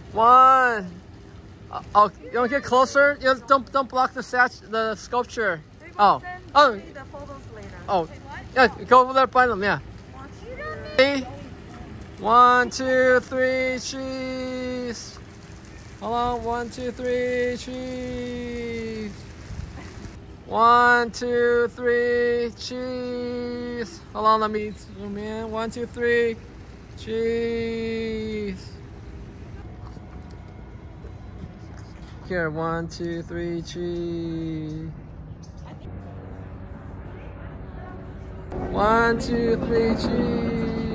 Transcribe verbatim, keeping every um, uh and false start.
One. Uh, oh, you want to get closer? You don't don't block the stat the sculpture. Oh. Oh. The photos later. Oh. Yeah, go over there by them. Yeah. Three. One, two, three, cheese. Hold on. One, two, three, cheese. One, two, three, cheese. Hold on, let me zoom in. One, two, three, cheese. Here, one, two, three, cheese. One, two, three, cheese.